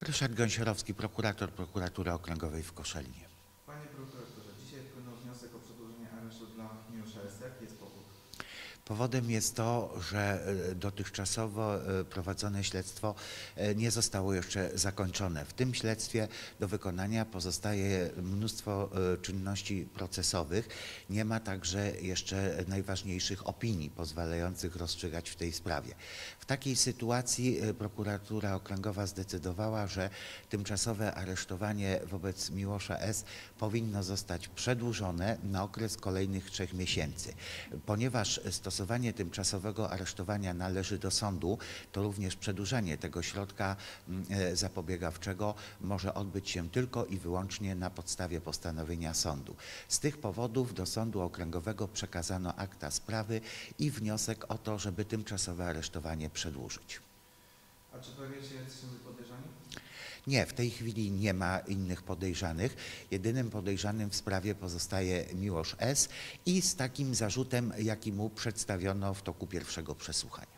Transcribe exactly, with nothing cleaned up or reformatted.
Ryszard Gąsiorowski, prokurator Prokuratury Okręgowej w Koszalinie. Panie prokuratorze, dzisiaj wpłynął wniosek o przedłużenie aresztu dla Miłosza S. Jaki jest powód? Powodem jest to, że dotychczasowo prowadzone śledztwo nie zostało jeszcze zakończone. W tym śledztwie do wykonania pozostaje mnóstwo czynności procesowych. Nie ma także jeszcze najważniejszych opinii pozwalających rozstrzygać w tej sprawie. W takiej sytuacji prokuratura okręgowa zdecydowała, że tymczasowe aresztowanie wobec Miłosza S. powinno zostać przedłużone na okres kolejnych trzech miesięcy. Ponieważ stosowanie tymczasowego aresztowania należy do sądu, to również przedłużenie tego środka zapobiegawczego może odbyć się tylko i wyłącznie na podstawie postanowienia sądu. Z tych powodów do Sądu Okręgowego przekazano akta sprawy i wniosek o to, żeby tymczasowe aresztowanie przedłużyć. A czy powiecie, są podejrzani? Nie, w tej chwili nie ma innych podejrzanych. Jedynym podejrzanym w sprawie pozostaje Miłosz S. i z takim zarzutem, jaki mu przedstawiono w toku pierwszego przesłuchania.